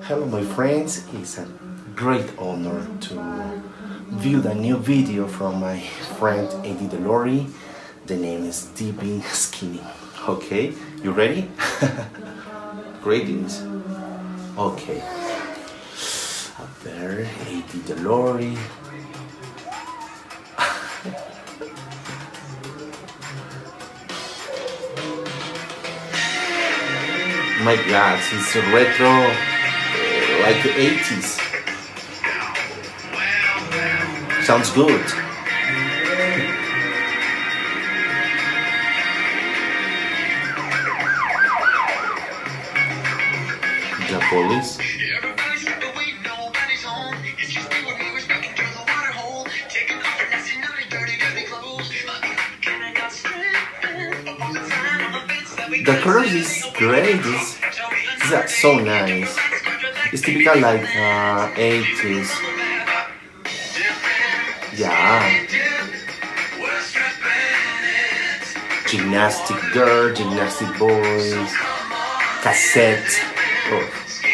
Hello my friends, it's a great honor to view the new video from my friend Eddie Delori. The name is Deep in Skinny. Okay, you ready? Greetings. Okay. Up there, Eddie Delori. My God, it's a retro, like the 80s. Sounds good. The police. The colors is great. It's so nice. It's typical like 80s. Yeah. Gymnastic girl, gymnastic boys, cassette. Oh.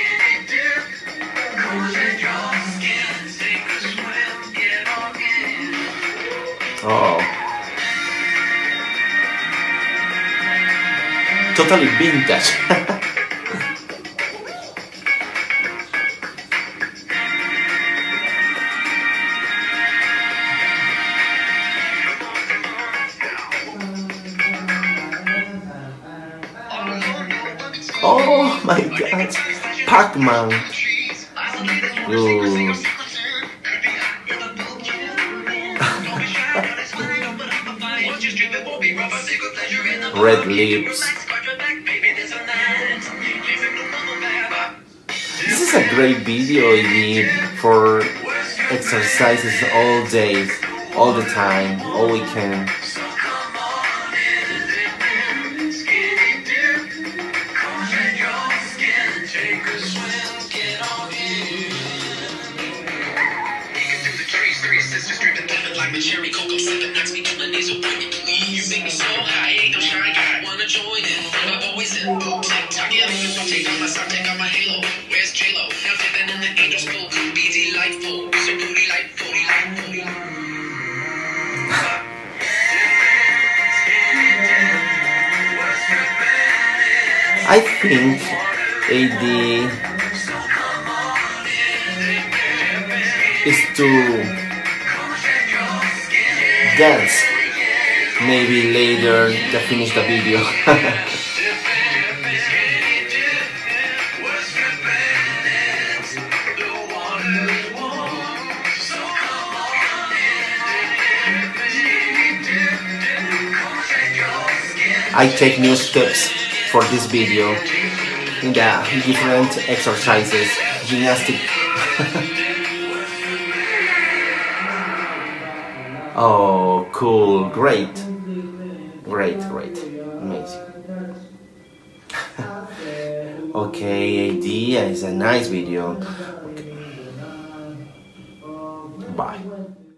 Oh. Totally vintage. Oh my God, Pac-Man. Ooh. Red lips. This is a great video idea for exercises all day, all the time, all weekend. Cherry cocoa sipping knocks me to my knees. Oh, pretty please, you make me so high. Ain't no shy guy, wanna join in. I'm always in. Boom, tick tock, yeah. So take off my sock, take off my halo. Where's J-Lo? Now living in the angel school. Could be delightful, so delightful, delightful. I think AD is to dance. Maybe later to finish the video. I take new steps for this video in the different exercises, gymnastic. Oh, cool, great, amazing. Okay, idea is a nice video. Okay. Bye.